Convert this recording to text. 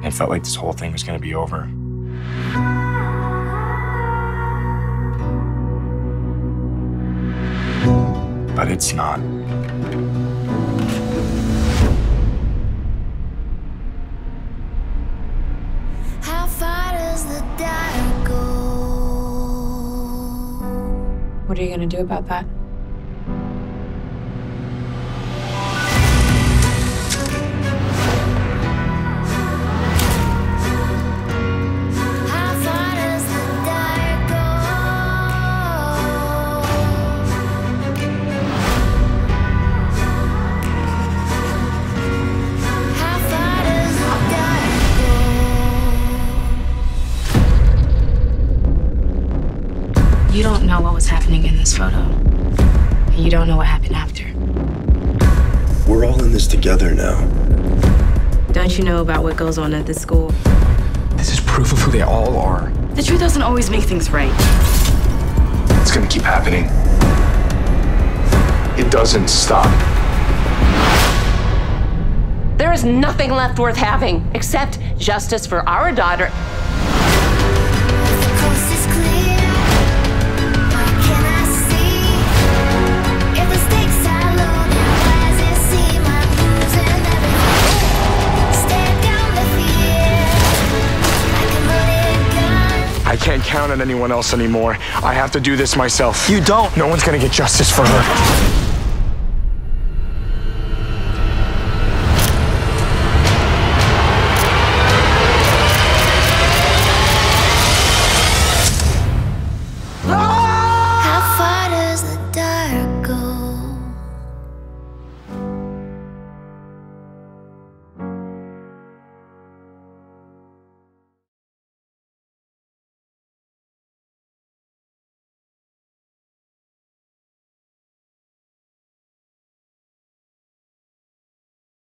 It felt like this whole thing was going to be over. But it's not. How far does the dark go? What are you gonna do about that? How far does the dark go? How far does the dark go? You don't know what was happening in this photo. And you don't know what happened after. We're all in this together now. Don't you know about what goes on at this school? This is proof of who they all are. The truth doesn't always make things right. It's going to keep happening. It doesn't stop. There is nothing left worth having except justice for our daughter. The coast is clear. What can I see? If the stakes are low, then why does it seem I'm losing everything? Stare down the fear like a loaded gun. I can't count on anyone else anymore. I have to do this myself. You don't. No one's going to get justice for her.